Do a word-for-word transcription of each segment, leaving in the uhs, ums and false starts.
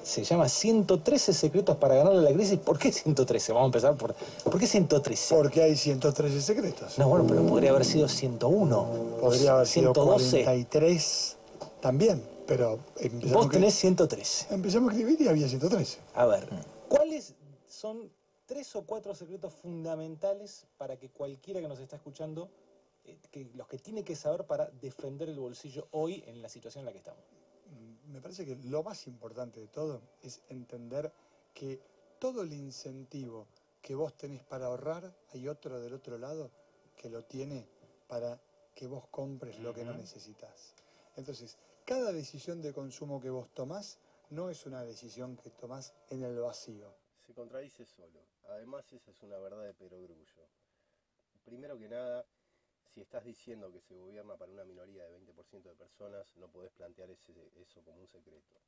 se llama ciento trece secretos para ganarle a la crisis. ¿Por qué ciento trece? Vamos a empezar por... ¿Por qué ciento trece? Porque hay ciento trece secretos. No, bueno, pero podría haber sido ciento uno. Podría haber sido ciento doce. cuarenta y tres también, pero... Vos tenés ciento trece. Empezamos a escribir y había ciento trece. A ver, ¿cuáles son tres o cuatro secretos fundamentales para que cualquiera que nos está escuchando, eh, que los que tiene que saber para defender el bolsillo hoy en la situación en la que estamos? Me parece que lo más importante de todo es entender que todo el incentivo que vos tenés para ahorrar, hay otro del otro lado que lo tiene para que vos compres lo que no necesitas. Entonces, cada decisión de consumo que vos tomás no es una decisión que tomás en el vacío. Se contradice solo. Además, esa es una verdad de perogrullo. Primero que nada, si estás diciendo que se gobierna para una minoría de veinte por ciento de personas, no podés plantear ese, eso como un secreto.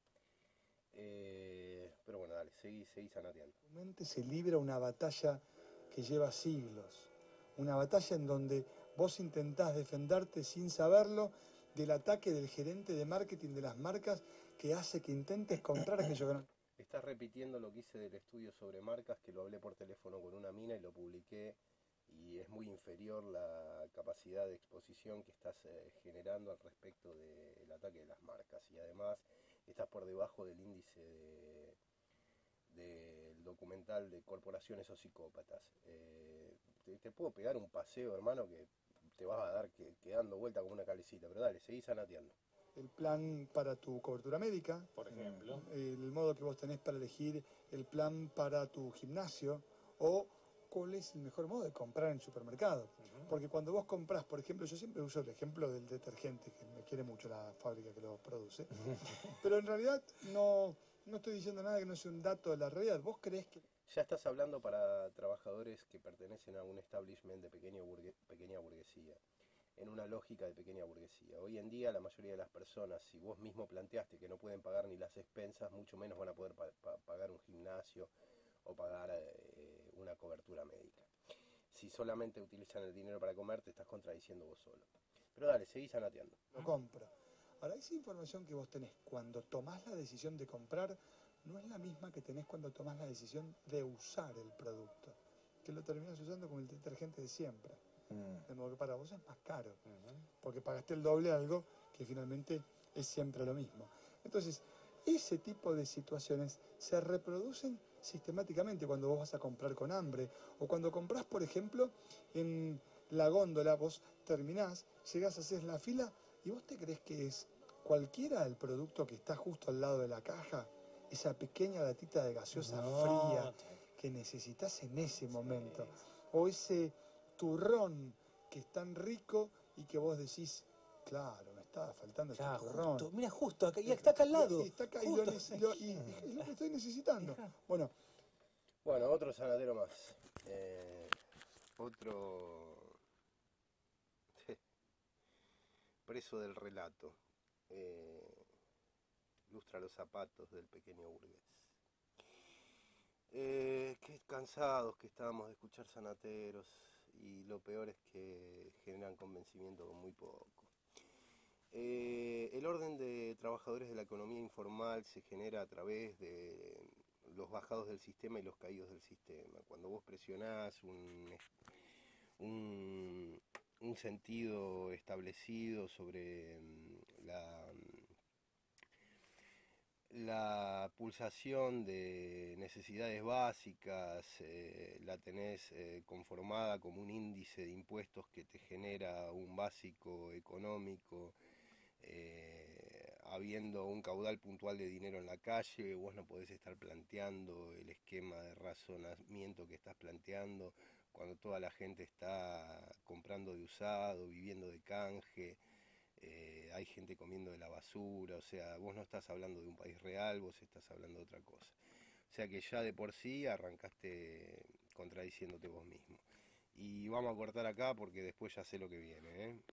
Eh, pero bueno, dale, seguí, seguí zanateando. Se libra una batalla que lleva siglos. Una batalla en donde vos intentás defenderte sin saberlo del ataque del gerente de marketing de las marcas que hace que intentes comprar aquello que no... Estás repitiendo lo que hice del estudio sobre marcas, que lo hablé por teléfono con una mina y lo publiqué, y es muy inferior la capacidad de exposición que estás eh, generando al respecto del ataque de las marcas, y además estás por debajo del índice de, del documental de corporaciones o psicópatas. Eh, te, te puedo pegar un paseo, hermano, que te vas a dar que, que dando vuelta como una calecita, pero dale, seguí zanateando. El plan para tu cobertura médica, por ejemplo, el modo que vos tenés para elegir el plan para tu gimnasio, o cuál es el mejor modo de comprar en el supermercado. Uh-huh. Porque cuando vos comprás, por ejemplo, yo siempre uso el ejemplo del detergente, que me quiere mucho la fábrica que lo produce, pero en realidad no, no estoy diciendo nada que no sea un dato de la realidad. ¿Vos creés que...? Ya estás hablando para trabajadores que pertenecen a un establishment de pequeño burgue, pequeña burguesía, en una lógica de pequeña burguesía. Hoy en día la mayoría de las personas, si vos mismo planteaste que no pueden pagar ni las expensas, mucho menos van a poder pa pa pagar un gimnasio o pagar eh, una cobertura médica. Si solamente utilizan el dinero para comer, te estás contradiciendo vos solo. Pero dale, seguí zanateando. Lo compro. Ahora, esa información que vos tenés cuando tomás la decisión de comprar no es la misma que tenés cuando tomás la decisión de usar el producto, que lo terminás usando como el detergente de siempre. De modo que para vos es más caro, porque pagaste el doble algo que finalmente es siempre lo mismo. Entonces, ese tipo de situaciones se reproducen sistemáticamente cuando vos vas a comprar con hambre, o cuando comprás, por ejemplo, en la góndola, vos terminás, llegás a hacer la fila, y vos te creés que es cualquiera el producto que está justo al lado de la caja, esa pequeña latita de gaseosa no. fría que necesitas en ese momento, o ese turrón que es tan rico y que vos decís, claro, me estaba faltando ya, este turrón. Justo, mira, justo acá, y está acá al lado. Y, está acá, y, lo, y, lo, y es lo que estoy necesitando. Bueno, bueno, otro sanadero más. Eh, otro preso del relato. Eh, lustra los zapatos del pequeño burgués. Eh, qué cansados que estábamos de escuchar sanateros, y lo peor es que generan convencimiento con muy poco. Eh, el orden de trabajadores de la economía informal se genera a través de los bajados del sistema y los caídos del sistema. Cuando vos presionás un, un, un sentido establecido sobre la... La pulsación de necesidades básicas eh, la tenés eh, conformada como un índice de impuestos que te genera un básico económico, eh, habiendo un caudal puntual de dinero en la calle. Vos no podés estar planteando el esquema de razonamiento que estás planteando cuando toda la gente está comprando de usado, viviendo de canje. Eh, hay gente comiendo de la basura, o sea, vos no estás hablando de un país real, vos estás hablando de otra cosa. O sea que ya de por sí arrancaste contradiciéndote vos mismo. Y vamos a cortar acá porque después ya sé lo que viene, ¿eh?